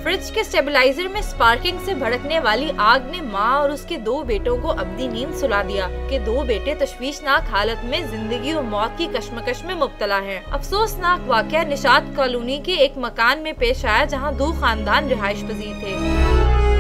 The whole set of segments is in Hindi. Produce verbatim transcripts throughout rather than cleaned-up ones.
फ्रिज के स्टेबलाइजर में स्पार्किंग से भड़कने वाली आग ने मां और उसके दो बेटों को अब्दी नींद सुला दिया कि दो बेटे तशवीशनाक हालत में जिंदगी और मौत की कश्मकश में मुब्तला हैं। अफसोसनाक वाकया निशात कॉलोनी के एक मकान में पेश आया जहां दो खानदान रिहाइश पजीर थे।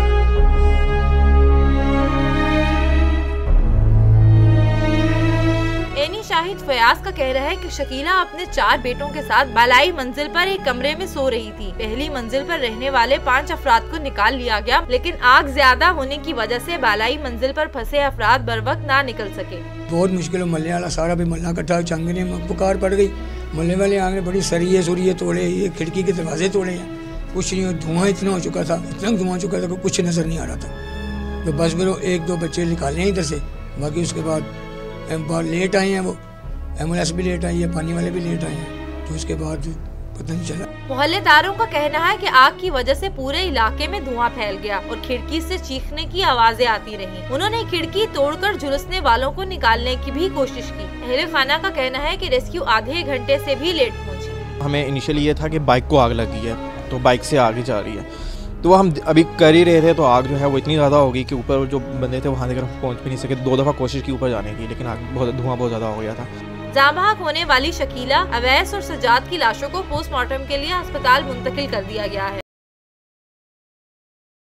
शाहिद फयाज का कहना है कि शकीला अपने चार बेटों के साथ बालाई मंजिल पर एक कमरे में सो रही थी। पहली मंजिल पर रहने वाले पाँच अफराद को निकाल लिया गया, लेकिन आग ज्यादा होने की वजह से बालाई मंजिल पर फंसे अफराद बर वक्त ना निकल सके। बहुत मुश्किल है, मोहल्ले वाला सारा भी मोहल्ला इकट्ठा चंगने में पुकार पड़ गई। मोहल्ले वाले आगे बड़ी सरिये सुरिये तोड़े, ये खिड़की के दरवाजे तोड़े हैं, कुछ नहीं। धुआं इतना हो चुका था, इतना धुआं चुका था, कुछ नजर नहीं आ रहा था। तो बस फिर एक दो बच्चे निकाले हैं इधर से, बाकी उसके बाद बहुत लेट आए हैं, वो एम्बुलेंस भी लेट आई है, पानी वाले भी लेट आए हैं, तो उसके बाद पता नहीं चला। मोहल्लेदारों का कहना है कि आग की वजह से पूरे इलाके में धुआं फैल गया और खिड़की से चीखने की आवाजें आती रहीं। उन्होंने खिड़की तोड़कर झुलसने वालों को निकालने की भी कोशिश की। अहले खाना का कहना है कि रेस्क्यू आधे घंटे से भी लेट पहुंची। हमें इनिशियली ये था कि बाइक को आग लगी है, तो बाइक से आगे जा रही है, तो हम अभी कर ही रहे थे, तो आग जो है वो इतनी ज़्यादा हो गई कि ऊपर जो बंदे थे वहाँ तक पहुँच भी नहीं सके। दो दफ़ा कोशिश की ऊपर जाने की, लेकिन आग बहुत धुआं बहुत ज़्यादा हो गया था। जाँ-बहक होने वाली शकीला, अवैस और सजाद की लाशों को पोस्टमार्टम के लिए अस्पताल मुंतकिल कर दिया गया है।